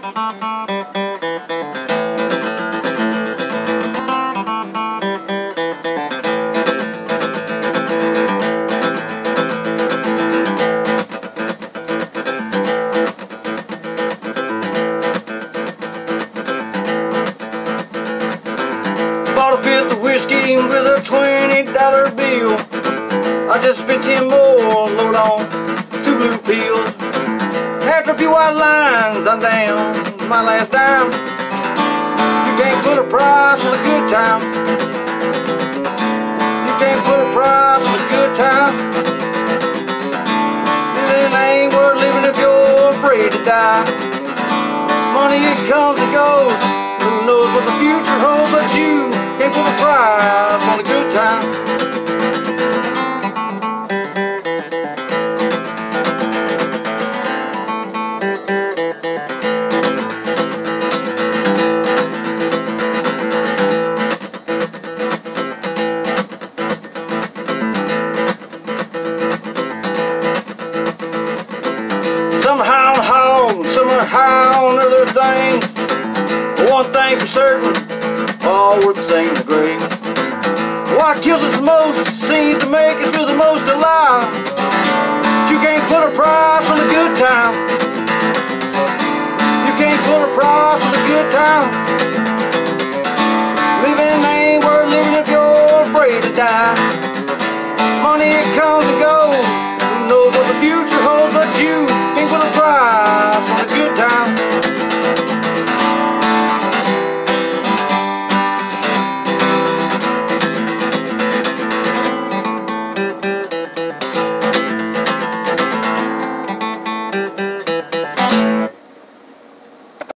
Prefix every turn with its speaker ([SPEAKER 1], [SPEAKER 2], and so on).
[SPEAKER 1] Bought a fifth of whiskey with a $20 bill. I just spent 10 more, load on 2 blue pills. After a few white lines, I'm down my last dime. You can't put a price on a good time. You can't put a price on a good time. It ain't worth living if you're afraid to die. Money, it comes and goes. Who knows what the future holds, but you can't put a price on a good time. Some are high on hogs, some are high on other things. One thing for certain, all worth the same degree. What kills us most seems to make us feel the most alive. But you can't put a price on a good time. You can't put a price on a good time.